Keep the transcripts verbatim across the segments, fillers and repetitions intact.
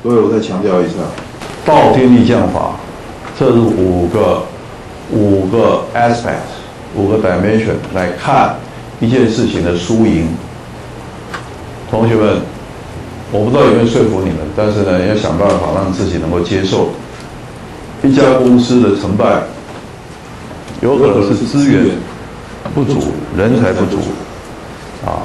各位，我再强调一下， 道天地将法，这是五个五个 aspect， 五个 dimension 来看一件事情的输赢。同学们，我不知道有没有说服你们，但是呢，要想办法让自己能够接受。一家公司的成败，有可能是资源不足、人才不足，啊。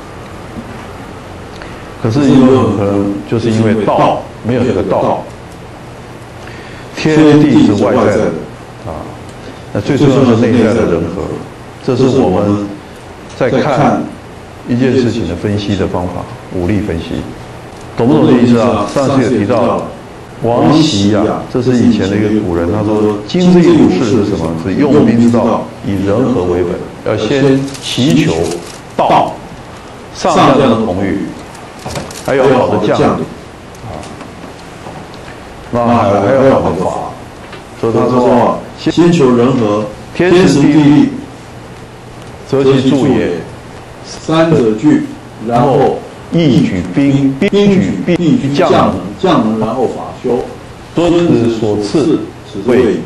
可是有可能就是因为道没有这个道，天地是外在的啊，那最重要是内在的人和，这是我们在看一件事情的分析的方法，武力分析，懂不懂这意思啊？上次也提到王习呀，这是以前的一个古人，他说经这一武士是什么？是用兵之道，以人和为本，要先祈求道，上将的同意。还有好的将领，啊，那还有还有好的法，所以他说先求人和， 天时地利，择其助也， 三者聚，然后义举兵，兵举必居将能， 将能然后法修， 孙子所赐谓。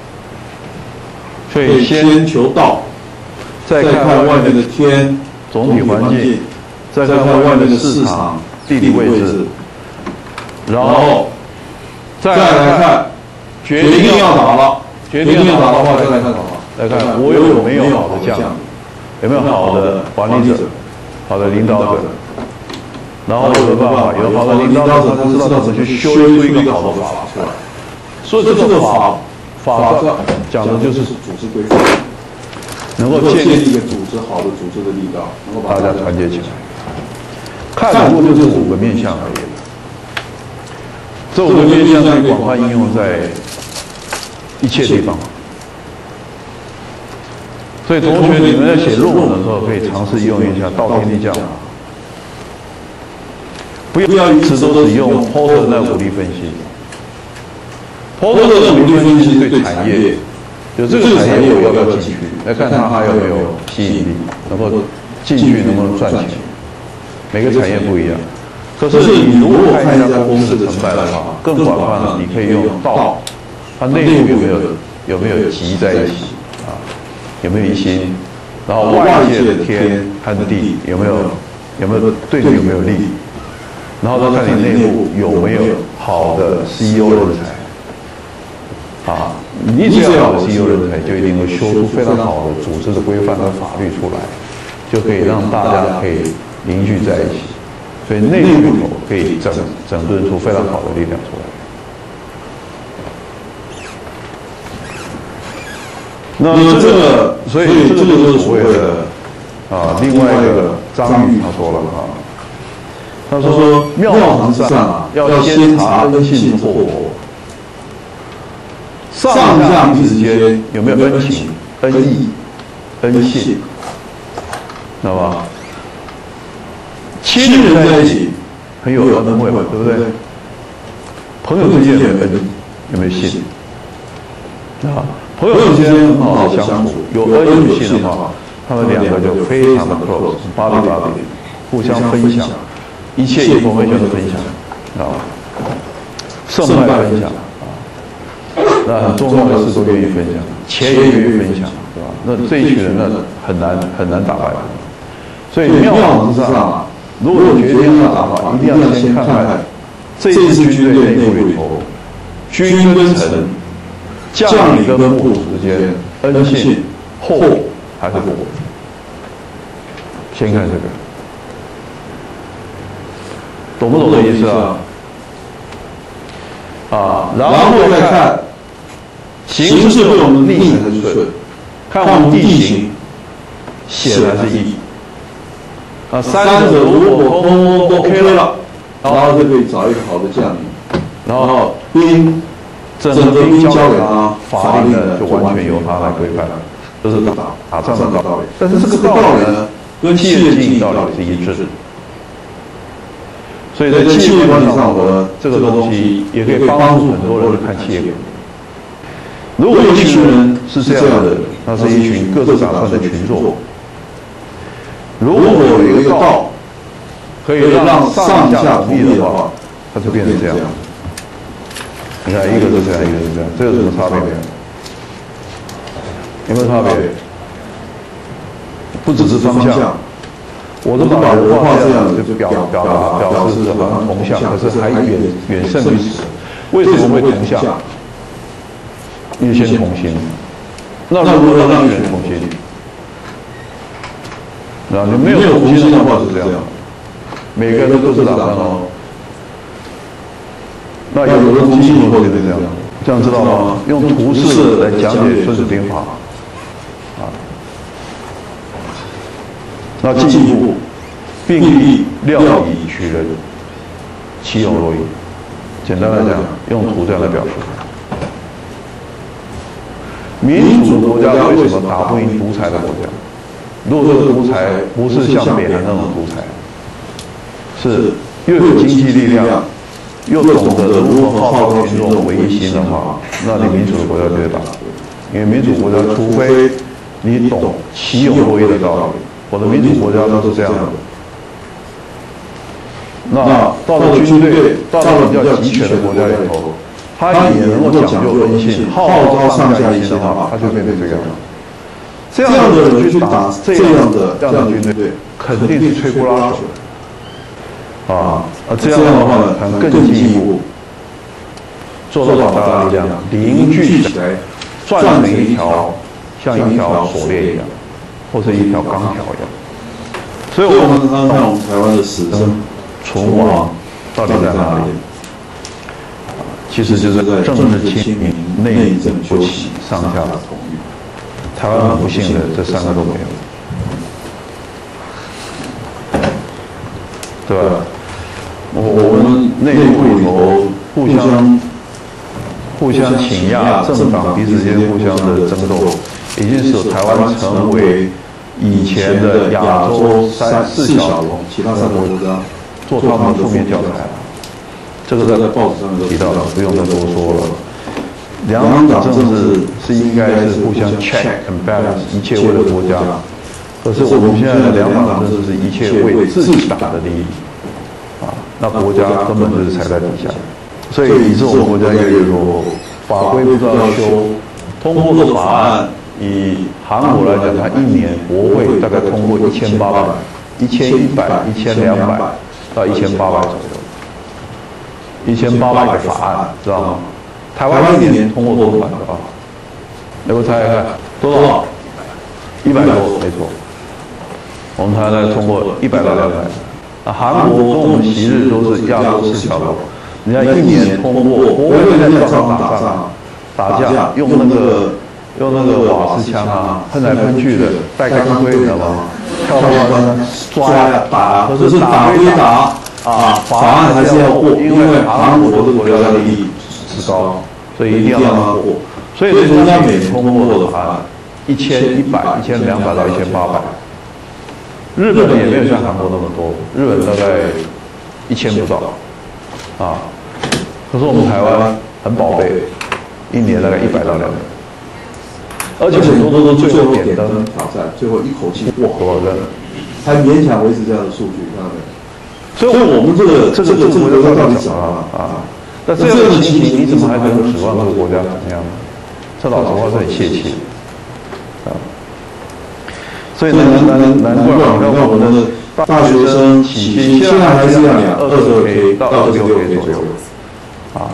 所以先求道，再看外面的天总体环境，再看外面的市场。地理位置，然后再来看，决定要打了，决定要打的话，再来看什么？来看我有没有好的将领，有没有好的管理者，好的领导者，然后有办法，有好的领导者，他知道怎么去修出一个好的法出来。所以这个法法讲的就是组织规范，能够建立一个组织好的组织的力量，能够把大家团结起来。看不过就是五个面向而已，这五个面向可以广泛应用在一切地方。所以同学，你们在写论文的时候，可以尝试用一下道天地将法，不要一直都使用 Porter 那武力分析。Porter 的武力分析对产业，就这个产业我要不要进去，来看它还有没有吸引力，能够进去能不能赚钱。每个产业不一样，可是你如果看一家公司的成败的话，更广泛了，你可以用道，它内部有没有有没有集在一起啊？有没有一心？然后外界的天和地有没有有没有对你有没有利？然后再看你内部有没有好的 C E O 人才啊？你只要好的 C E O 人才，就一定会修出非常好的组织的规范和法律出来，就可以让大家可以凝聚在一起，所以内部里头可以整整顿出非常好的力量出来。那这个，所以这个就是所谓的啊，另外一个张玉他说了啊，他说庙堂之上啊，要先查恩信祸国，上下彼此间有没有恩情、恩义、恩信，知道吧？亲人在一起很有恩惠，对不对？朋友之间有没有恩，有没有信？啊，朋友之间很好的相处，有恩有信的话，他们两个就非常的 close， body body， 互相分享一切 information 的分享，啊，胜败分享啊，那很重要的事都愿意分享，钱也愿意分享，对吧？那这一群人呢，很难很难打败他们。所以庙堂之上啊，如果决定要打的话，一定要先看看这一支军队内部里头，君跟臣、将领跟部属之间恩信、厚还是不厚？先看这个，懂不懂这意思啊？啊，然后再看形势对我们逆还是顺，看我们地形险还是易。啊，三者如果通通 OK 了，然后就可以找一个好的将领，然后兵整个兵交给他，法令呢就完全由他来规范了，这是打打仗的道理。但是这个道理呢，跟企业经营道理是一致的。所以在企业管理上呢，这个东西也可以帮助很多人看企业管理。如果一群人是这样的，那是一群各自打算的群众。如果有一个道可以让上下同意的话， 它就变成这样。你看，一个是这样，一个是这样，这有什么差别没有？有没有差别？不只是方向，我都把人画这样就表表达表示好像同向，可是还远远胜于此。为什么会同向？因为先同心。那如何让一个人同心？那你没有同心的话是这样，每个人都是打算哦。那有了同心以后就这样，这样知道吗？用图示来讲解《孙子兵法》啊。那进一步，并力料以取人，其有若隐。简单来讲，用图这样来表示。民主国家为什么打不赢独裁的国家？如果这个独裁不是像北韩那种独裁，是又有经济力量，又懂得如何号召群众为一心的话，那你民主的国家就会打不赢。因为民主国家，除非你懂其有若隐的道理，我的民主国家都是这样的。那到了军队，到了比较集权的国家里头，他也能够讲究恩信，号召上下一心的话，他就变成这样。这样的人去打这样的这样的军队，肯定是摧枯拉朽的。啊，啊，这样的话呢，才能更进一步做到广大力量凝聚起来，转成一条像一条锁链一样，或者一条钢条一样。所以我们常常看我们台湾的死生存亡到底在哪里？其实就是在政治清明、内政不起、上下的统一。台湾很不幸的，这三个都没有，对吧？我我们内部里头互相互相倾轧，政党彼此之间互相的争斗，已经使台湾成为以前的亚洲三四小龙，其他三个国家做他们的负面教材。这个在报纸上面提到了，不用再多说了。两党政治是应该是互相 check and balance， 一切为了国家。可是我们现在的两党政治是一切为自己党的利益，啊，那国家根本就是踩在底下。所以以致我们国家越来越落后，法规不知道修，通过的法案，以韩国来讲，它一年国会大概通过一千八百、一千一百、一千两百到一千八百左右，一千八百个法案，知道吗？台湾一年通过多少个法？来，我猜一看，多少？一百多，没错。我们台湾通过一百到两百。啊，韩国跟我们昔日都是亚洲四小龙，人家一年通过国会在战场打仗、打架，用那个用那个瓦斯枪啊，喷来喷去的，带钢盔，你知道吗？跳到那抓呀打，可是打归打啊，法案还是要过，因为韩国这个国家的利益之高，所以一定要让它过。所以人家每年通过的法案一千一百、一千两百到一千八百。日本也没有像韩国那么多，日本大概一千不到，啊，可是我们台湾很宝贝，一年大概一百到两百，而且很多都是最后点灯挑战，最后一口气过多少人，才勉强维持这样的数据，看到没有？所以我们这个这个这个国家到底怎么了啊？那这样的情形，你怎么还能指望这个国家怎么样呢？这老实话是很泄气啊。所以难难难怪，你看我们的大学生起薪现在还是一样，二十二 K 到二十六 K 左右，啊，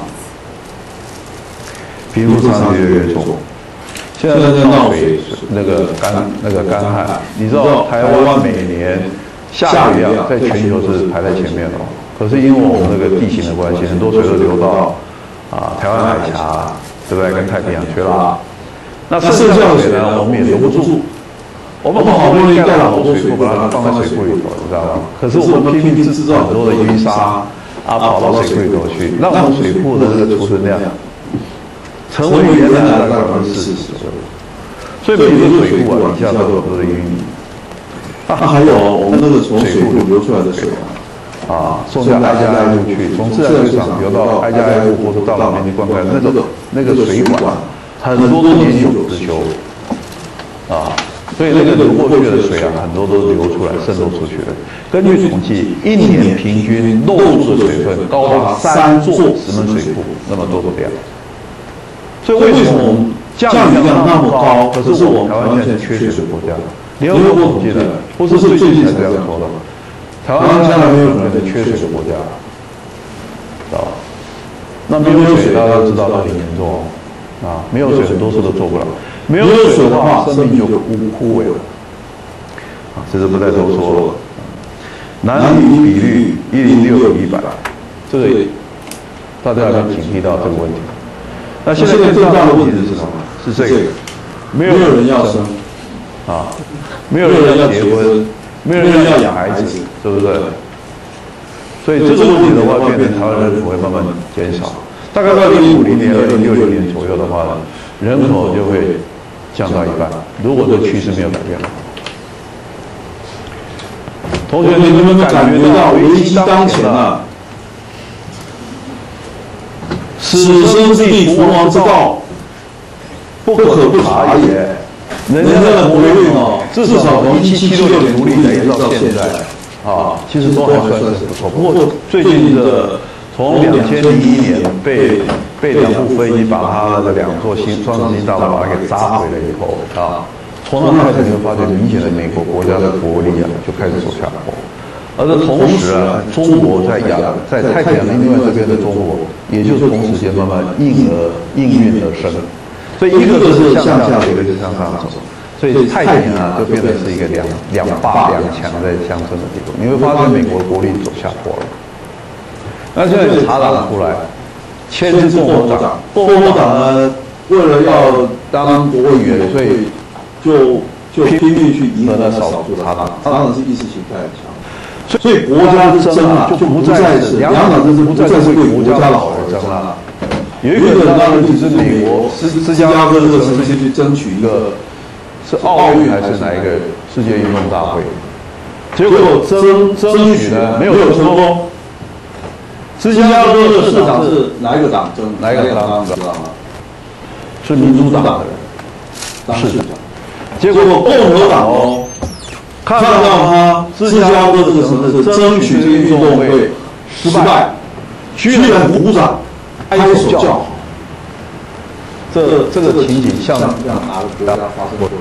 贫富差距越来越重。现在在闹水那个干那个干旱，你知道台湾每年下雨量在全球是排在前面的，可是因为我们那个地形的关系，很多水都流到啊台湾海峡，对不对？跟太平洋去了，那剩下的水呢，我们也留不住。我们好不容易盖了好多水库，把它放在水库里头，你知道吗？可是我们拼命制造很多的淤沙啊，跑到水库里头去，让我们水库的这个储存量成为原来的大概百分之四十左右。所以每个水库啊，底下都有很多的淤泥。啊，还有我们那个从水库流出来的水啊，啊，送到挨家挨户去，从自来水厂流到挨家挨户，或者到老年去灌溉，那个那个水管很多都年久失修，啊。 所以那个流过去的水啊，很多都是流出来、渗透出去的。根据统计，一年平均漏出的水分高达三座石门水库那么多的量。所以为什么我们降雨量那么高，可是我们台湾现在缺水国家？联合国统计的，不是最近才这样说的吗？台湾将来没有可能是缺水的国家，知道吧？那没有水，大家都知道它很严重哦。啊，没有水很多事都做不了。没有水的话，生命就枯枯萎了。啊，这是不再多说了。男女比率一零六比一百，这个大家要警惕到这个问题。那现在更大的问题是什么？是这个，没有人要生啊，没有人要结婚，没有人要养孩子，对不对？所以这个问题的话，变成台湾人口会慢慢减少。大概到二零五零年、二零六零年左右的话呢，人口就会降到一半。如果这个趋势没有改变的话，同学，你们感觉到危机当前啊？此生之地，存亡之道，不可不察也。人家的国力哦，至少从一七七六年独立一直到现在，啊，其实都还算是不错。不过最近的。从两千零一年被被两部飞机把它的两座新双子星大楼把它给砸毁了以后啊，从那开始你会发觉明显的美国国家的国力啊就开始走下坡，而这同时啊，中国在亚在太平洋另外这边的中国，也就是同时间慢慢应而应运而生，所以一个是向下走，一个是向上走，所以太平洋啊就变得是一个两两霸两强在相争的地方，你会发现美国国力走下坡了。那现在有茶党出来，牵制共和党，共和党呢为了要当国会议员，所以就就拼命去迎合那少数的茶党。茶党是意识形态很强，所以国家之争啊，就不再是两党之争，不再是为国家好而争了。有一个很大的例子是美国芝芝加哥这个城市去争取一个是奥运还是哪一个世界运动大会，结果争争取呢没有成功。芝加哥的市长是哪一个党争？哪一个党知道吗？是民主党的人当市长。结果共和党哦，看到他芝加哥这个城市争取这个运动会失败，居然鼓掌、拍手叫好。这这个情景像哪个国家发生过的？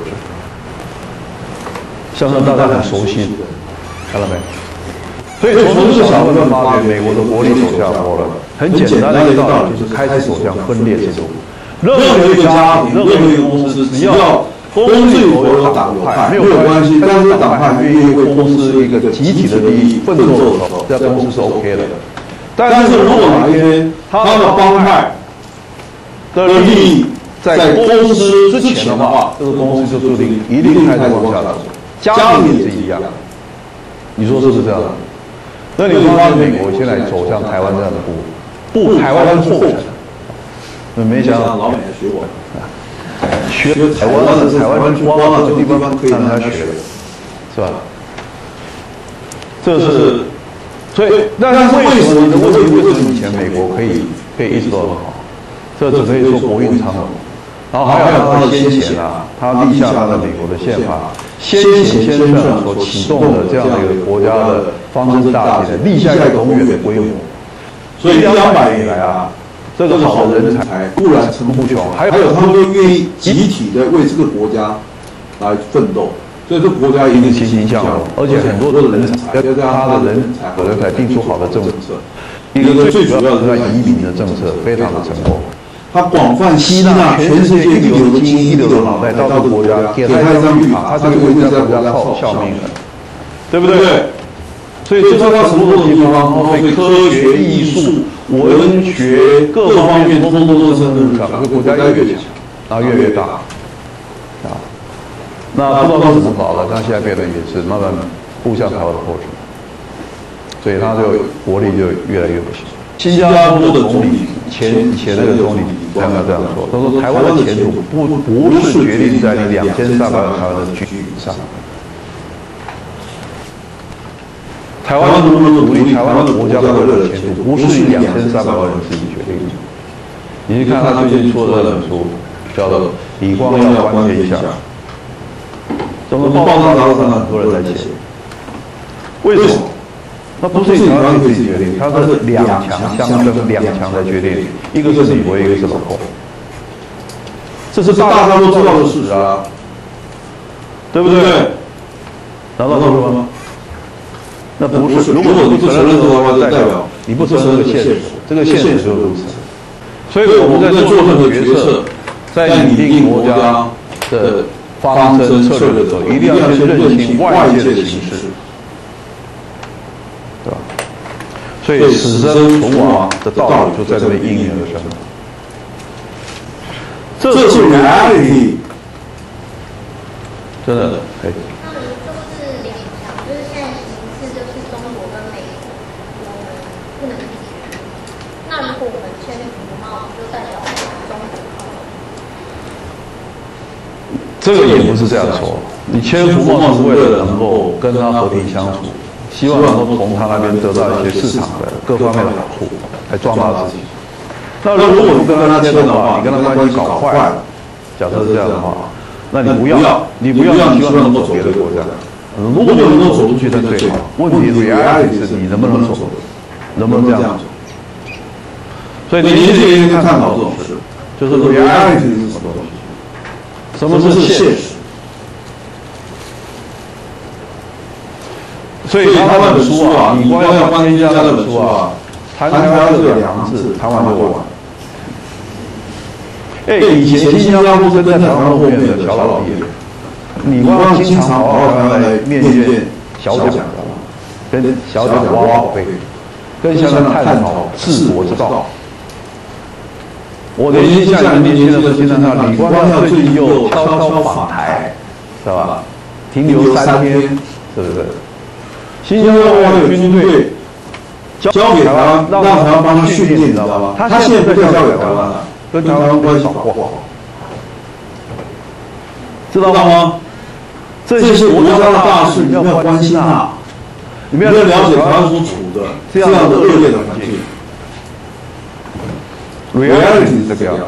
像是大家很熟悉的，看到没？所以从这个小部分发觉，美国的国力走下坡了。很简单的一个道理，就是开始走向分裂之路。任何一个家庭、任何一个公司，只要公司里头有党有派，没有关系。但是党派愿意为公司一个集体的利益奋斗的时候，这公司是 OK 的。但是如果哪一天他的帮派的利益在公司之前的话，这个公司就注定一定开始往下走。家庭也是一样，你说是不是这样？那你发现美国现在走向台湾这样的步，步台湾后尘，没想到老美也学我，学台湾的台湾人光啊，这地方可以让他学，是吧？这是，所以但是为什么呢？为什么为什么以前美国可以可以一直都很好？这只可以说国运昌隆。然后还有他的先贤啊，他立下他的美国的宪法，先贤先生所启动的这样的一个国家的方针大计，立下一个永远的规模。所以两百年以来啊，这个好的人才固然层出不穷，还有他们都愿意集体的为这个国家来奋斗，所以这个国家一定欣欣向荣，而且很多的人才要让他的人才和人才定出好的政策。一个最主要的是他移民的政策非常的成功。他广泛吸纳全世界一流的精英、一流的脑袋到这个国家，给他一张绿卡，他就为这个国家效效命了，对不对？所以这是他成功的地方。所以科学、艺术、文学各方面通通都是日常，这个国家越来越强，然后越来越大啊。那不知道是怎么搞的，但现在变得也是慢慢步向台湾的后尘，所以他就国力就越来越不行。新加坡的总理前以前那个总理李光耀这样说，他说台湾的前途不不是决定在你两千三百万台湾的居民上，台湾能不能独立，台湾的国家的未来前途不是以两千三百万人自己决定的。你去看他最近出的那本书，叫做《李光耀关天下》， 整个报章杂志上很多人在写。为什么？那不是你台湾可以自己决定，它是两强相争，两强来决定，一个是美国，一个是老共。这是大家都知道的事实啊，对不对？难道说吗？那不是，如果你不承认这个的话，就代表你不承认这个现实，这个现实就是如此。所以我们在做任何决策，在拟定国家的方针策略的时候，一定要先认清外界的形势，对吧？所以死生存亡的道理就在这里应运而生。这是 reality， 真的，哎。这个也不是这样说，你签服贸是为了能够跟他和平相处，希望能够从他那边得到一些市场的各方面的好处，来壮大自己。那如果不跟他签的话，你跟他关系搞坏了，假设是这样的话，那你不要，你不要，你希望能够走别的国家。如果能够走出去，那最好。问题 reality 是你能不能走，能不能这样走？所以年轻人应该探讨这种事，就是 reality 是什么东西？什么是现实？所以他那本书啊，你光要翻一下那本书啊，谈台湾这两个字，谈完就完。哎，以前新加坡是跟在台湾后面的小老弟，你光经常跑到台湾来面见小蒋，跟小蒋挖宝贝，跟小蒋探讨治国之道。我年轻像你年轻的时候，经常看李光耀最近又悄悄访台，知道吧？停留三天，是不是？新加坡有军队交给台湾，让台湾帮他训练，你知道吗？他现在不再交给台湾了，跟台湾关系搞不好，知道吗？这些国家的大事你们要关心啊，你们要了解台湾所处的这样的恶劣的环境。reality 是这个样子，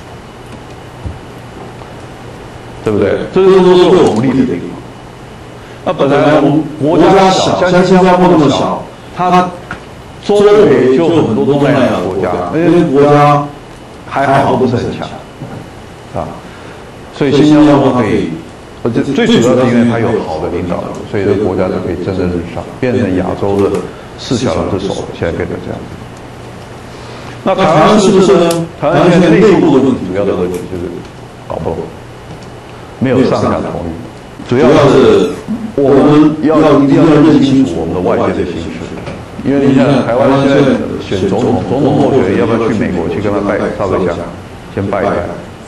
对不对？这些都是对我们利的地方。那本来我们国家小，像新加坡那么小，它周围就很多东南亚的国家，那些国家还好都不是很强，啊，所以新加坡它可以，而且最主要是因为它有好的领导人，所以这个国家就可以蒸蒸日上，变成亚洲的四小龙之首，现在变成这样子。那台湾是不是呢？台湾现在内部的问题，主要的问题就是搞不懂，没有上下同意。主要是我们要一定要认清楚我们的外界的形势，因为你看台湾现在选总统，总统候选人要不要去美国去跟他拜烧个香，先拜一拜？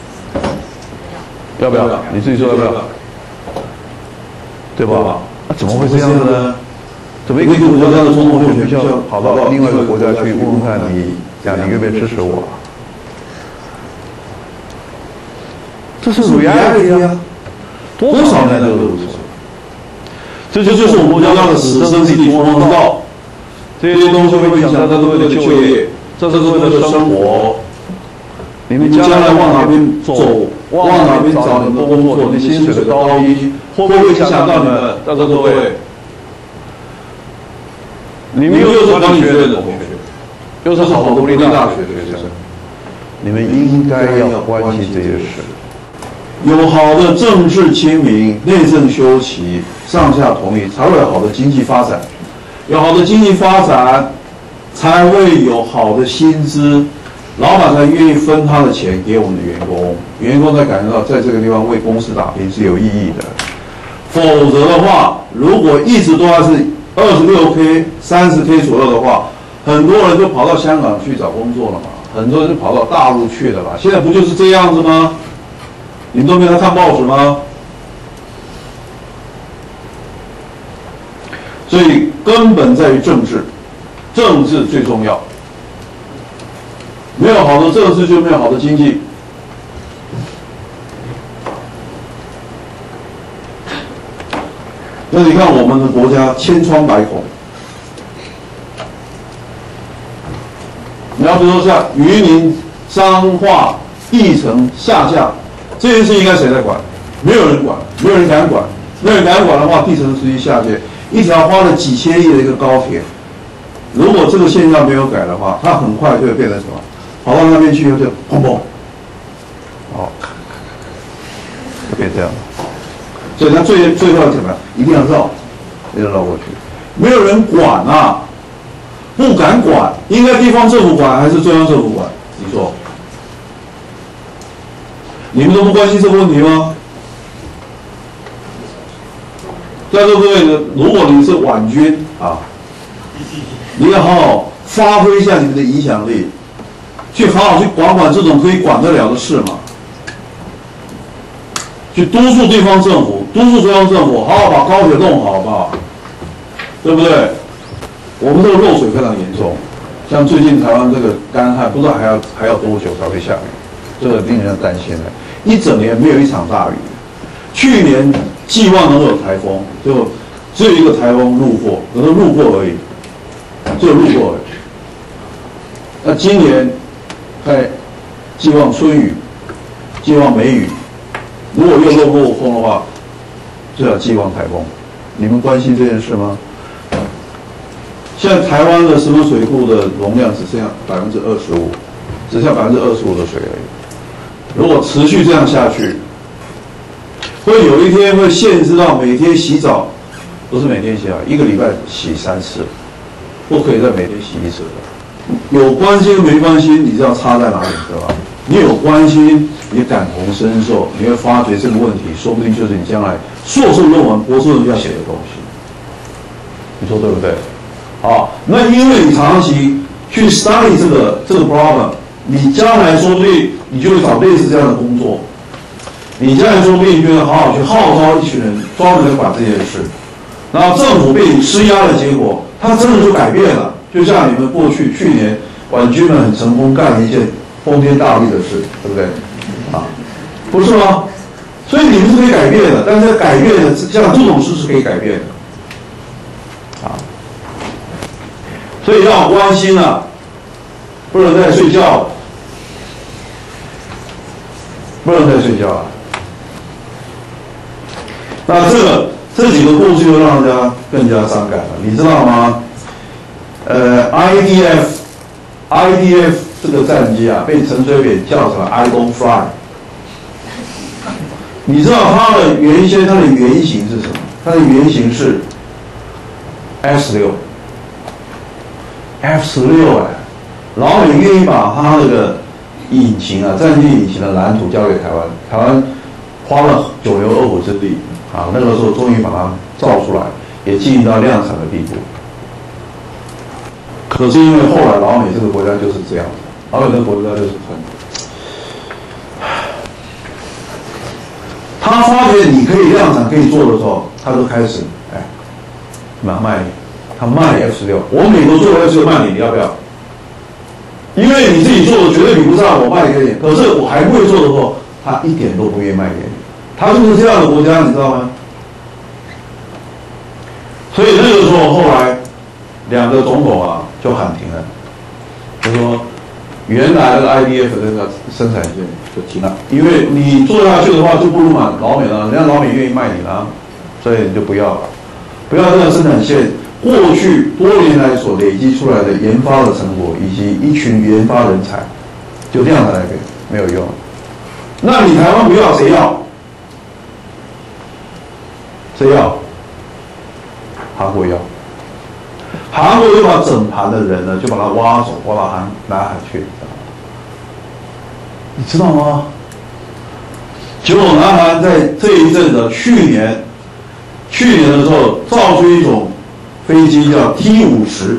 要不要？你自己说要不要？对吧？那怎么会这样子呢？怎么一个国家的总统候选人需要跑到另外一个国家去问问看你？讲你愿不愿意支持我？这是 reality 啊，多少年来都如此。这就是我们国家的死生之地、存亡之道。这些东西会影响到各位的就业，这是各位的生活。你们将来往哪边走，往哪边找你的工作，你的薪水的高低，会不会影响到你们？在座各位，你们又是管理学院的同学。又是好的独立大学的学生，你们应该要关心这些事。有好的政治清明、内政修齐、上下同意，才会有好的经济发展。有好的经济发展，才会有好的薪资，老板才愿意分他的钱给我们的员工，员工才感觉到在这个地方为公司打拼是有意义的。否则的话，如果一直都还是二十六 K、三十 K 左右的话，很多人就跑到香港去找工作了嘛，很多人就跑到大陆去了嘛。现在不就是这样子吗？你们都没来看报纸吗？所以根本在于政治，政治最重要。没有好的政治，就没有好的经济。那你看我们的国家千疮百孔。你要比如说像渔民、彰化、议程下架这件事，应该谁在管？没有人管，没有人敢管。 那个改管的话，地层持续下陷，一条花了几千亿的一个高铁，如果这个现象没有改的话，它很快就会变成什么？跑到那边去就砰砰，哦，就变这样。所以它最最后怎么样？一定要绕，一定要绕过去。没有人管啊，不敢管，应该地方政府管还是中央政府管？你说，你们都不关心这个问题吗？在座各位呢，如果你是婉君啊，你要好好发挥一下你们的影响力，去好好去管管这种可以管得了的事嘛，去督促地方政府、督促中央政府，好好把高铁弄好，好不好？对不对？我们这个漏水非常严重，像最近台湾这个干旱，不知道还要还要多久才会下雨，这个令人担心的。一整年没有一场大雨，去年寄望能有台风，就只有一个台风路过，可是路过而已，只有路过而已。那今年还寄望春雨，寄望梅雨，如果又落过风的话，就要寄望台风。你们关心这件事吗？现在台湾的石门水库的容量只剩下百分之二十五，只剩下百分之二十五的水而已。如果持续这样下去，会有一天会限制到每天洗澡，不是每天洗澡，一个礼拜洗三次，不可以再每天洗一次了。有关心没关心，你知道差在哪里，对吧？你有关心，你感同身受，你会发觉这个问题，说不定就是你将来硕士论文、博士论文要写的东西。你说对不对？好，那因为你长期去 study 这个这个 problem， 你将来说不定你就会找类似这样的工作，你将来说不定就会好好去号召一群人专门来管这件事，然后政府被你施压的结果，它真的就改变了。就像你们过去去年婉君们很成功干了一件轰天大地的事，对不对？啊，不是吗？所以你们是可以改变的，但是改变的像这种事是可以改变的，啊。所以要关心啊，不能再睡觉了，不能再睡觉了。那这个这几个故事就让人家更加伤感了，你知道吗？呃 ，I D F，I D F 这个战机啊，被陈水扁叫成 I don't fly。你知道它的原先它的原型是什么？它的原型是 F 十六。F 十六哎，老美愿意把他那个引擎啊，战机引擎的蓝图交给台湾，台湾花了九牛二虎之力啊，那个时候终于把它造出来，也进入到量产的地步。可是因为后来老美这个国家就是这样子，老美这个国家就是很，他发觉你可以量产可以做的时候，他就开始哎，蛮卖你。他卖 F 十六，我美国做 F 十六卖你，你要不要？因为你自己做的绝对比不上我卖给你，可是我还不会做的时候，他一点都不愿意卖给你。他就是这样的国家，你知道吗？所以那个时候后来两个总统啊就喊停了，就说原来的 I D F 的那个生产线就停了，因为你做下去的话就不如买老美了，人家老美愿意卖你了，所以你就不要了，不要这个生产线。过去多年来所累积出来的研发的成果，以及一群研发人才，就这样来给没有用。那你台湾不要，谁要？谁要？韩国要。韩国就把整盘的人呢，就把他挖走，挖到韩南海去。你知道吗？结果南韩在这一阵的去年，去年的时候造出一种飞机叫 T 五十，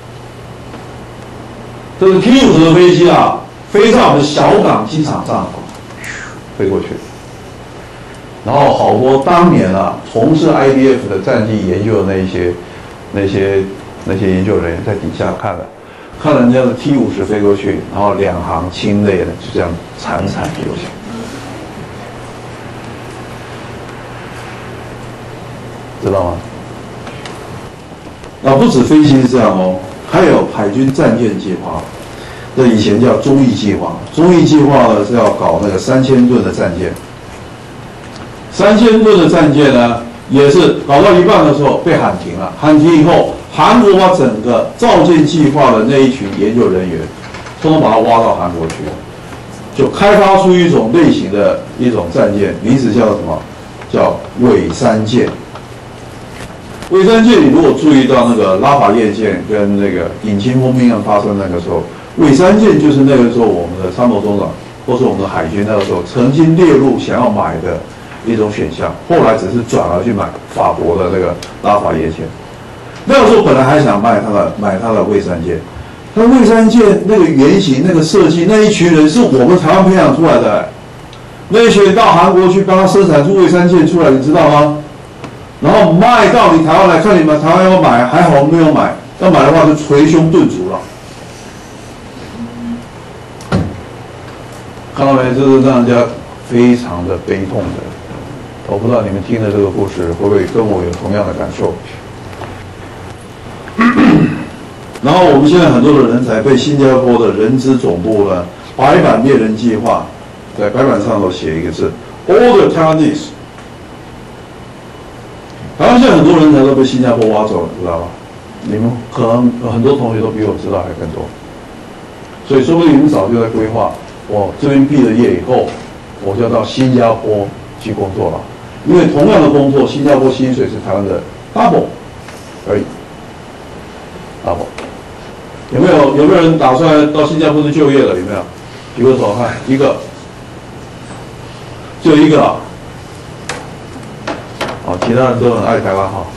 这个 T 五十的飞机啊，飞在我们小港机场上，飞过去。然后好多当年啊，从事 I D F 的战机研究的那些、那些、那些研究人员在底下看了，看人家的 T 五十飞过去，然后两行清泪的就这样惨惨流下。知道吗？啊，不止飞机是这样哦，还有海军战舰计划，这以前叫忠义计划。忠义计划呢是要搞那个三千吨的战舰，三千吨的战舰呢也是搞到一半的时候被喊停了。喊停以后，韩国把整个造舰计划的那一群研究人员，通通把它挖到韩国去了，就开发出一种类型的一种战舰，名字叫什么？叫伪三舰。伪三舰，你如果注意到那个拉法叶舰跟那个引擎封命案发生那个时候，伪三舰就是那个时候我们的参谋总长或是我们的海军那个时候曾经列入想要买的一种选项，后来只是转而去买法国的那个拉法叶舰。那个时候本来还想卖他的买他的伪三舰，他伪三舰那个原型、那个设计，那一群人是我们台湾培养出来的、欸，那一群人到韩国去帮他生产出伪三舰出来，你知道吗？然后卖到你台湾来，看你们台湾要买，还好我们没有买，要买的话就捶胸顿足了。看到没？这是让人家非常的悲痛的。我不知道你们听的这个故事会不会跟我有同样的感受？然后我们现在很多的人才被新加坡的人资总部呢白板猎人计划，在白板上头写一个字 ，All the Taiwanese。台湾现在很多人才都被新加坡挖走了，知道吧？你们可能很多同学都比我知道还更多，所以说不定你们早就在规划，我这边毕了业以后，我就要到新加坡去工作了，因为同样的工作，新加坡薪水是台湾的 double 而已 ，double。有没有有没有人打算到新加坡去就业了？有没有？举个手看，一个，只有一个啊。哦，其他人都很爱台湾哈。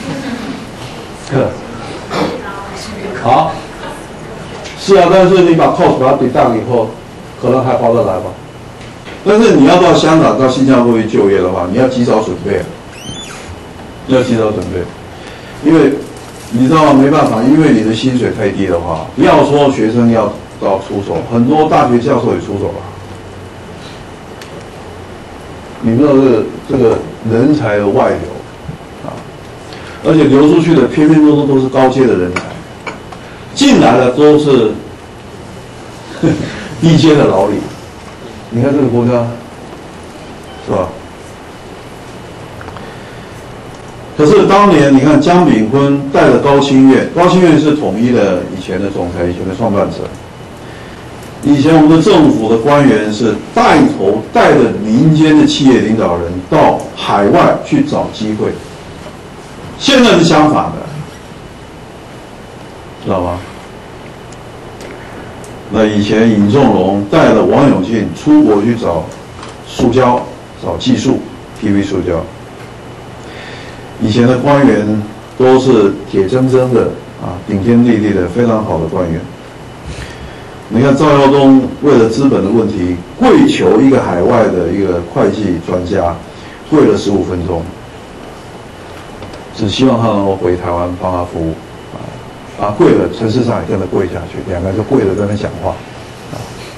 好，是啊，但是你把 cost 把它 deduct 以后，可能还划得来吧。但是你要到香港、到新加坡去就业的话，你要及早准备，要及早准备，因为你知道吗？没办法，因为你的薪水太低的话，不要说学生要到出手，很多大学教授也出手了。你知道这个这个人才的外流啊，而且流出去的偏偏都都都是高阶的人才，进来的都是低阶的劳力。你看这个国家是吧？可是当年你看江炳坤带着高清院，高清院是统一的以前的总裁，以前的创办者。以前我们的政府的官员是带头带着民间的企业领导人到海外去找机会，现在是相反的，知道吗？那以前尹仲荣带着王永庆出国去找塑胶、找技术 ，P V 塑胶。以前的官员都是铁铮铮的啊，顶天立地的非常好的官员。你看赵耀东为了资本的问题，跪求一个海外的一个会计专家，跪了十五分钟，只希望他能够回台湾帮他服务，啊，啊跪了，陈世昌也跟着跪下去，两个人就跪着在那讲话，啊，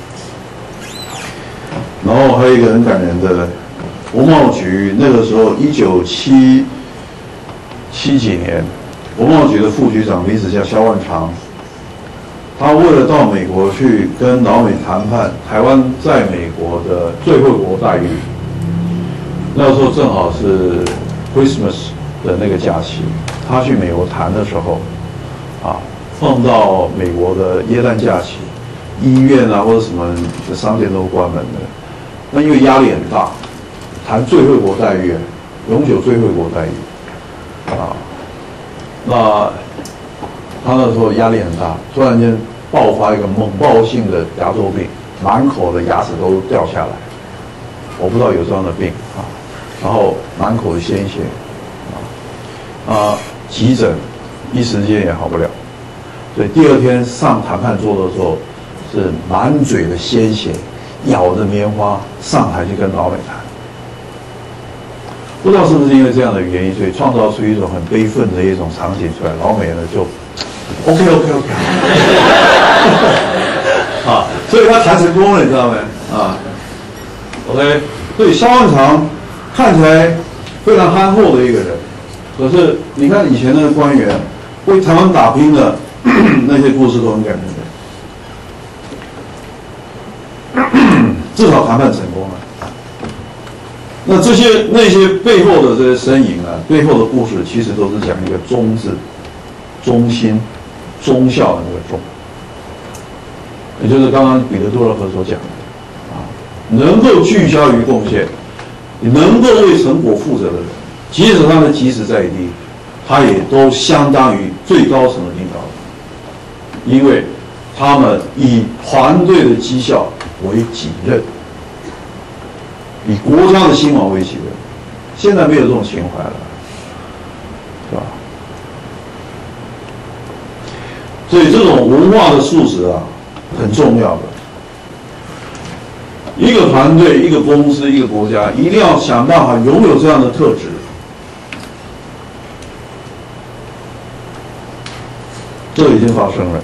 然后还有一个很感人的，国贸局那个时候一九七七几年，国贸局的副局长名字叫萧万长。他为了到美国去跟老美谈判台湾在美国的最惠国待遇，那时候正好是 Christmas 的那个假期，他去美国谈的时候，啊，碰到美国的耶诞假期，医院啊或者什么的商店都关门的，那因为压力很大，谈最惠国待遇，永久最惠国待遇，啊，那他那时候压力很大，突然间爆发一个猛爆性的牙周病，满口的牙齿都掉下来，我不知道有这样的病啊，然后满口的鲜血，啊，啊，急诊一时间也好不了，所以第二天上谈判桌的时候是满嘴的鲜血，咬着棉花上台去跟老美谈，不知道是不是因为这样的原因，所以创造出一种很悲愤的一种场景出来，老美呢就 OK OK OK 啊，所以他谈成功了，你知道没？啊 ，OK， 所以萧万长看起来非常憨厚的一个人，可是你看以前那个官员为台湾打拼的那些故事都很感人的，至少谈判成功了。 那这些那些背后的这些身影啊，背后的故事，其实都是讲一个忠字，忠心、忠孝的那个忠，也就是刚刚彼得·杜勒河所讲的啊，能够聚焦于贡献，能够为成果负责的人，即使他们即使在地，他也都相当于最高层的领导人，因为他们以团队的绩效为己任。以国家的兴亡为己任，现在没有这种情怀了，是吧？所以这种文化的素质啊，很重要的。一个团队、一个公司、一个国家，一定要想办法拥有这样的特质。这已经发生了。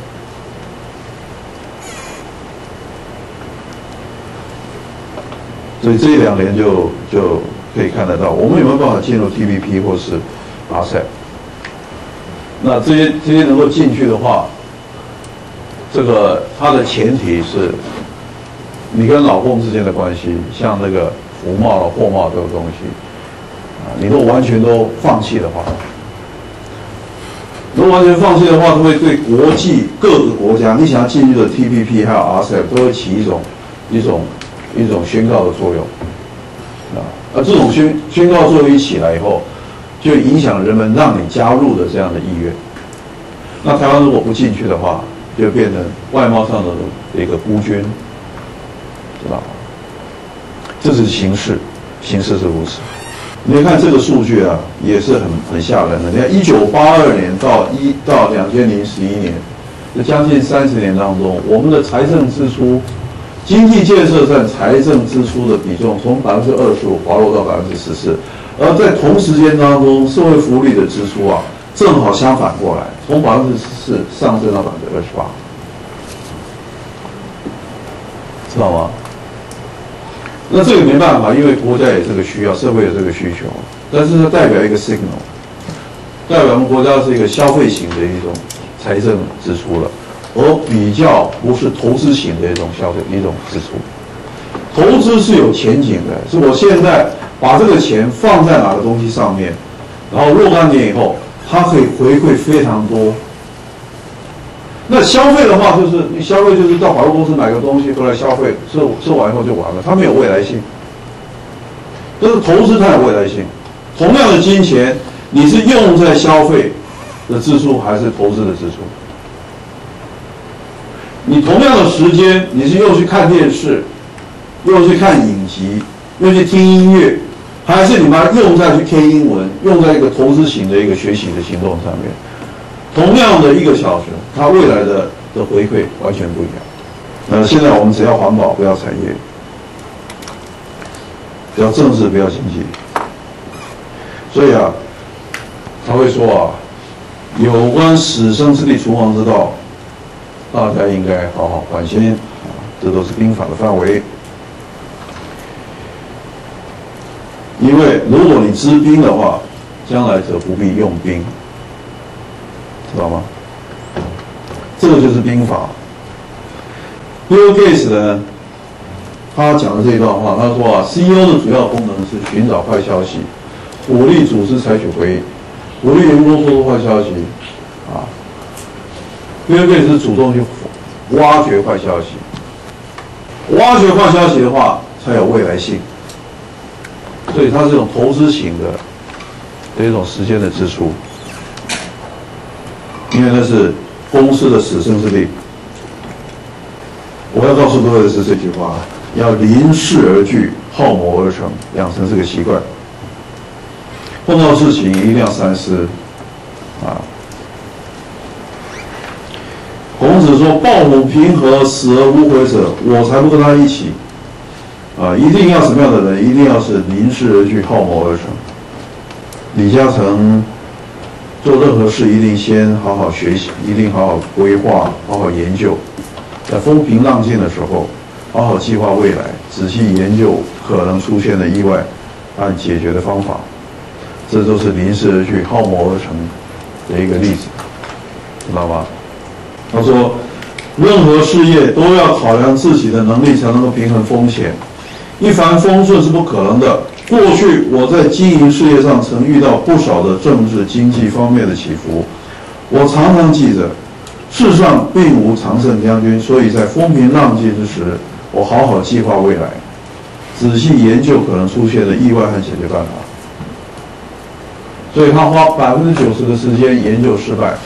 所以这一两年就就可以看得到，我们有没有办法进入 T P P 或是 R C E P？ 那这些这些能够进去的话，这个它的前提是，你跟老共之间的关系，像那个服贸了、货贸这个东西，啊，你都完全都放弃的话，如果完全放弃的话，它会对国际各个国家，你想要进入的 T P P 还有 R C E P 都会起一种一种。一种宣告的作用，啊，而这种宣宣告作用一起来以后，就影响人们让你加入的这样的意愿。那台湾如果不进去的话，就变成外贸上的一个孤军，知道吗？这是形势，形势是如此。你看这个数据啊，也是很很吓人的。你看，一九八二年到一到两千零十一年，这将近三十年当中，我们的财政支出。经济建设占财政支出的比重从百分之二十五滑落到百分之十四，而在同时间当中，社会福利的支出啊，正好相反过来，从百分之十四上升到百分之二十八，知道吗？那这个没办法，因为国家有这个需要，社会有这个需求，但是它代表一个 signal， 代表我们国家是一个消费型的一种财政支出了。而比较不是投资型的一种消费一种支出，投资是有前景的，是我现在把这个钱放在哪个东西上面，然后若干年以后，它可以回馈非常多。那消费的话，就是你消费就是到百货公司买个东西回来消费，吃吃完以后就完了，它没有未来性。但是投资它有未来性，同样的金钱，你是用在消费的支出还是投资的支出？你同样的时间，你是又去看电视，又去看影集，又去听音乐，还是你把它用在去听英文，用在一个投资型的一个学习的行动上面？同样的一个小时，它未来的的回馈完全不一样。呃，现在我们只要环保，不要产业，不要政治，不要经济。所以啊，他会说啊，有关死生之地，除亡之道。大家应该好好关心啊，这都是兵法的范围。因为如果你知兵的话，将来则不必用兵，知道吗？这个就是兵法。Bill Gates 呢，他讲的这一段话，他说啊 ，C E O 的主要功能是寻找坏消息，鼓励组织采取回应，鼓励员工说出坏消息，啊。Bill Gates是主动去挖掘坏消息，挖掘坏消息的话才有未来性，所以它是一种投资型的的一种时间的支出，因为那是公司的死生之地。我要告诉各位的是这句话：要临事而聚，好谋而成，养成这个习惯。碰到事情一定要三思，啊。孔子说：“抱虎平和，死而无悔者，我才不跟他一起。”啊，一定要什么样的人？一定要是临事而聚，好谋而成。李嘉诚做任何事一定先好好学习，一定好好规划，好好研究，在风平浪静的时候，好好计划未来，仔细研究可能出现的意外，按解决的方法。这都是临事而聚，好谋而成的一个例子，知道吗？他说，任何事业都要考量自己的能力，才能够平衡风险。一帆风顺是不可能的， 过去我在经营事业上曾遇到不少的政治经济方面的起伏，我常常记着，世上并无常胜将军，所以在风平浪静之时，我好好计划未来，仔细研究可能出现的意外和解决办法。所以他花百分之九十的时间研究失败，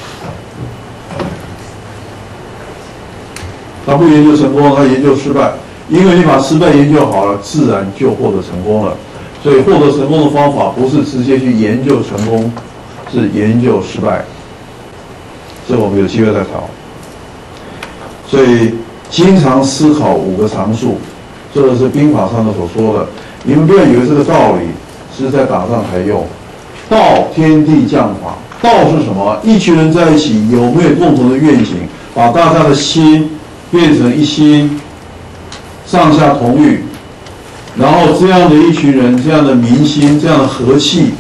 他不研究成功，他研究失败。因为你把失败研究好了，自然就获得成功了。所以获得成功的方法不是直接去研究成功，是研究失败。这我们有机会再谈。所以经常思考五个常数，这个是兵法上的所说的。你们不要以为这个道理是在打仗才用。道天地将法，道是什么？一群人在一起有没有共同的愿景，把大家的心变成一心。上下同欲，然后这样的一群人，这样的民心，这样的和气，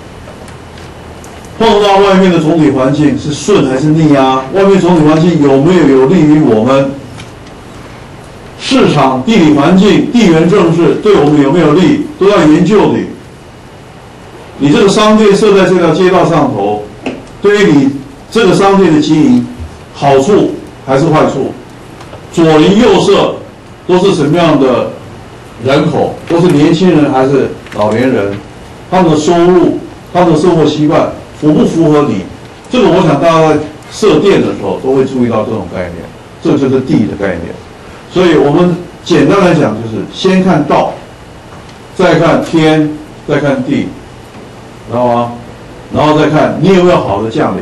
碰到外面的总体环境是顺还是逆啊？外面总体环境有没有有利于我们？市场、地理环境、地缘政治对我们有没有利，都要研究的。你这个商店设在这条街道上头，对于你这个商店的经营，好处还是坏处？左邻右舍。都是什么样的人口？都是年轻人还是老年人？他们的收入、他们的生活习惯符不符合你？这个我想大家在设店的时候都会注意到这种概念，这就是地的概念。所以我们简单来讲，就是先看道，再看天，再看地，知道吗？然后再看你有没有好的将领，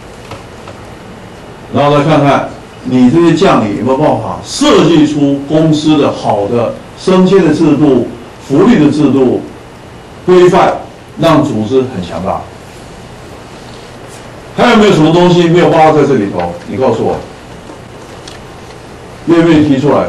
然后再看看。你这些将领有没有办法设计出公司的好的升迁的制度、福利的制度、规范，让组织很强大？还有没有什么东西没有包括在这里头？你告诉我，愿不愿意提出来？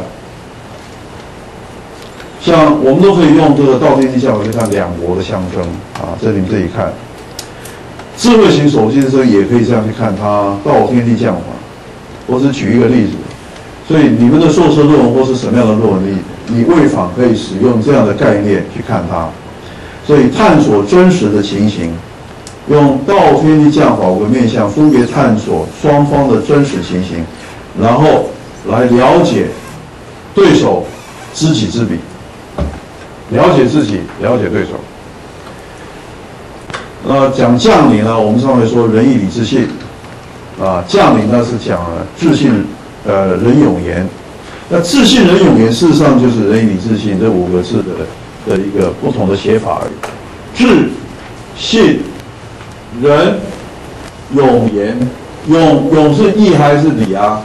像我们都可以用这个道天地将法去看两国的相争啊，这你们自己看。智慧型手机的时候也可以这样去看它道天地将法。我只举一个例子，所以你们的硕士论文或是什么样的论文，你你未访可以使用这样的概念去看它。所以探索真实的情形，用道天地将法五个面向，分别探索双方的真实情形，然后来了解对手，知己知彼，了解自己，了解对手。那讲将领呢，我们上回说仁义礼智信。啊，将领呢是讲了智信，呃，仁勇严。那智信仁勇严，事实上就是仁义礼智信这五个字的的一个不同的写法而已。智、信、仁、勇、严。勇勇是义还是礼啊？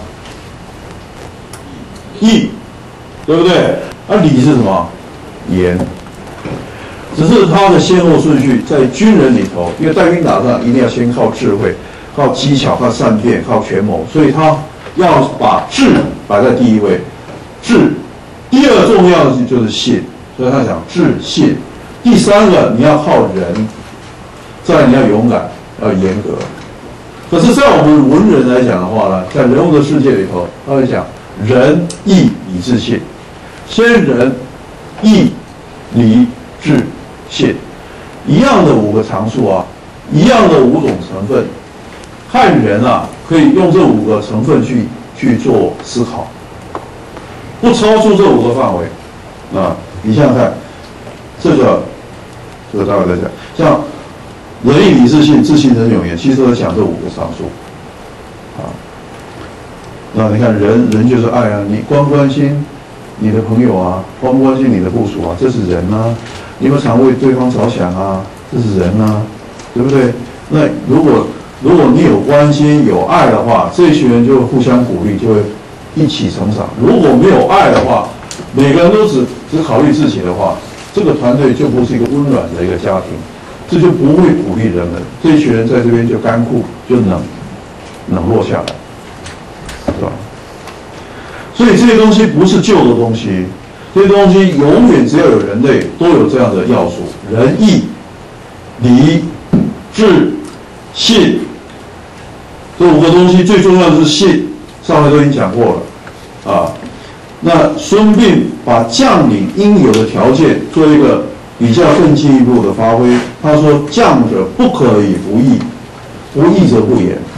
义，对不对？而、啊、礼是什么？严。只是它的先后顺序在军人里头，因为带兵打仗一定要先靠智慧。靠技巧，靠善变，靠权谋，所以他要把智摆在第一位。智，第二重要的就是信，所以他讲智信。第三个你要靠仁，再来你要勇敢，要严格。可是，在我们文人来讲的话呢，在人物的世界里头，他会讲仁义礼智信，先仁义礼智信，一样的五个常数啊，一样的五种成分。汉人啊，可以用这五个成分去去做思考，不超出这五个范围。啊，你想想看，这个这个待会再讲。像仁义礼智信，智信仁勇严，其实都在讲这五个常数。啊，那你看仁仁就是爱啊，你关不关心你的朋友啊，关不关心你的部属啊，这是仁啊。你有没有常为对方着想啊，这是仁啊，对不对？那如果如果你有关心、有爱的话，这群人就会互相鼓励，就会一起成长。如果没有爱的话，每个人都只只考虑自己的话，这个团队就不是一个温暖的一个家庭，这就不会鼓励人们。这一群人在这边就干枯，就冷冷落下来，是吧？所以这些东西不是旧的东西，这些东西永远只要有人类，都有这样的要素：仁义、礼、智、信。这五个东西最重要的是信，上回都已经讲过了啊。那孙膑把将领应有的条件做一个比较更进一步的发挥。他说：“将者不可以不义，不义则不严。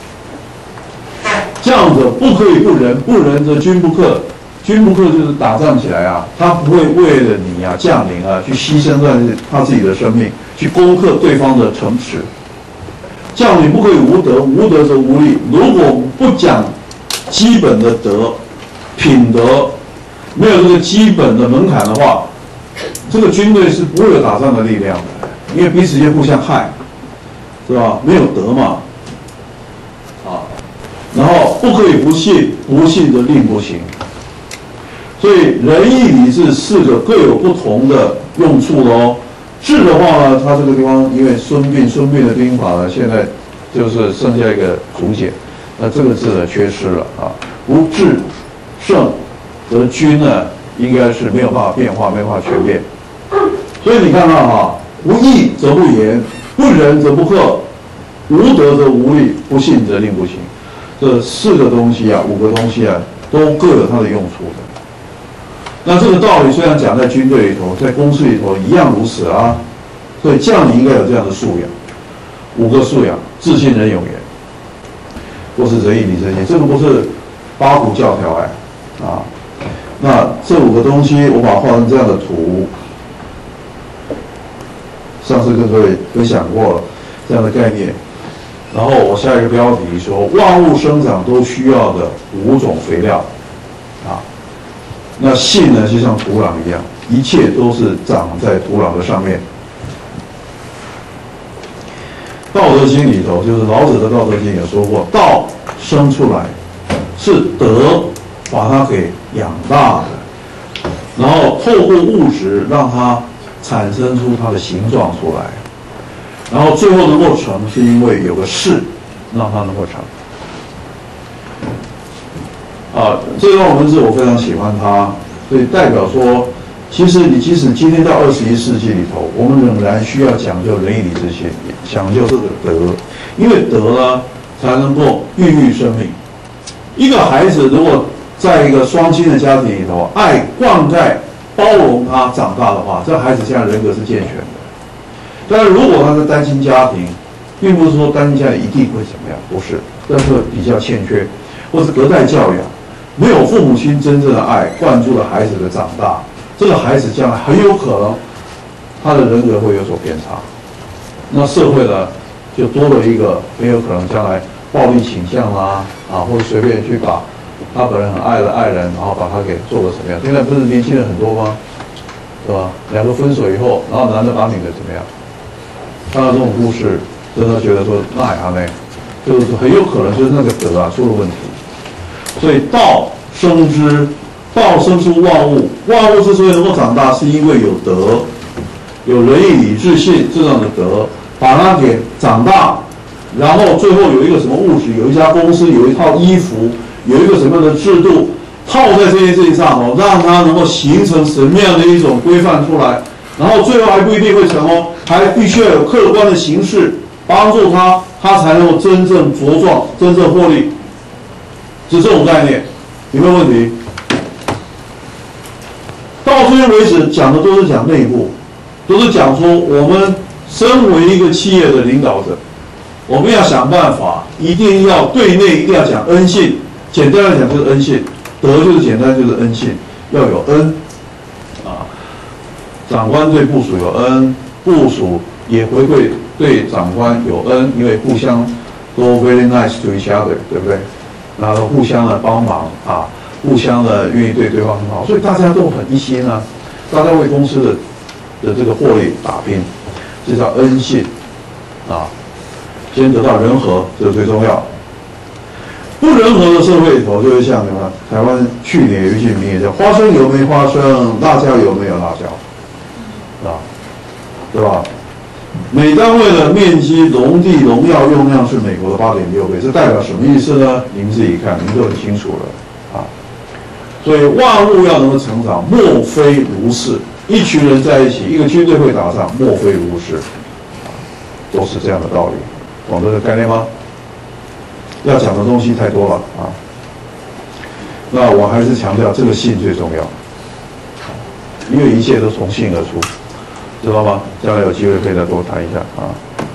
将者不可以不仁，不仁则君不克。君不克就是打仗起来啊，他不会为了你啊将领啊去牺牲他自己的生命，去攻克对方的城池。将领不可以无德，无德则无力。如果不讲基本的德、品德，没有这个基本的门槛的话，这个军队是不会有打仗的力量的，因为彼此间互相害，是吧？没有德嘛，啊，然后不可以不信，不信则令不行。所以仁义礼智四个各有不同的用处喽。智的话呢，它这个地方因为孙膑孙膑的兵法呢，现在就是剩下一个竹简，那这个字呢缺失了啊。不智胜则君呢，应该是没有办法变化，没有办法全变。所以你看到哈，不义则不严，不仁则不克，无德则无力，不信则令不行。这四个东西啊，五个东西啊，都各有它的用处的。那这个道理虽然讲在军队里头，在公司里头一样如此啊。所以将领应该有这样的素养，五个素养：自信、仁、勇、严，都是仁义礼智信。这个不是八股教条哎啊。那这五个东西，我把它画成这样的图。上次跟各位分享过了这样的概念，然后我下一个标题说：万物生长都需要的五种肥料啊。那信呢，就像土壤一样，一切都是长在土壤的上面。道德经里头，就是老子的道德经也说过，道生出来是德把它给养大的，然后透过物质让它产生出它的形状出来，然后最后能够成，是因为有个事让它能够成。啊，这段文字我非常喜欢它，所以代表说，其实你即使今天到二十一世纪里头，我们仍然需要讲究仁义礼智信，讲究这个德，因为德呢才能够孕育生命。一个孩子如果在一个双亲的家庭里头，爱灌溉、包容他长大的话，这孩子现在人格是健全的。但是如果他是单亲家庭，并不是说单亲家庭一定会怎么样，不是，但是比较欠缺，或是隔代教养。没有父母亲真正的爱灌注了孩子的长大，这个孩子将来很有可能他的人格会有所偏差，那社会呢就多了一个很有可能将来暴力倾向啦啊，或者随便去把他本人很爱的爱人，然后把他给做个什么样？现在不是年轻人很多吗？对吧？两个分手以后，然后男的把女的怎么样？看到这种故事，真的觉得说那呀呢，就是很有可能就是那个德啊出了问题。所以道生之，道生出万物，万物之所以能够长大，是因为有德，有仁义礼智信这样的德，把它给长大，然后最后有一个什么物质，有一家公司，有一套衣服，有一个什么样的制度，套在这件事情上哦，让它能够形成什么样的一种规范出来，然后最后还不一定会成哦，还必须要有客观的形式帮助它，它才能够真正茁壮，真正获利。是这种概念，有没有问题？到这边为止讲的都是讲内部，都是讲说我们身为一个企业的领导者，我们要想办法，一定要对内一定要讲恩信，简单来讲就是恩信，德就是简单就是恩信，要有恩啊。长官对部属有恩，部属也回馈对长官有恩，因为互相都 very nice to each other， 对不对？然后互相的帮忙啊，互相的愿意对对方很好，所以大家都很一心啊，大家为公司的的这个获利打拼，这叫恩信啊。先得到人和，这是最重要。不人和的社会里头，就会像什么？台湾去年有一句名言叫“花生油没花生，辣椒油没有辣椒”，啊，对吧？每单位的面积、农地、农药用量是美国的八点六倍，这代表什么意思呢？你们自己看，你们都很清楚了啊。所以万物要能够成长，莫非如是。一群人在一起，一个军队会打仗，莫非如是，都是这样的道理，懂这个概念吗？要讲的东西太多了啊。那我还是强调，这个信最重要，因为一切都从信而出。 知道吗？将来有机会可以再多谈一下啊。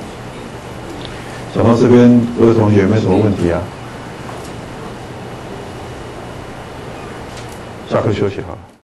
讲到这边，各位同学有没有什么问题啊？下课休息好了。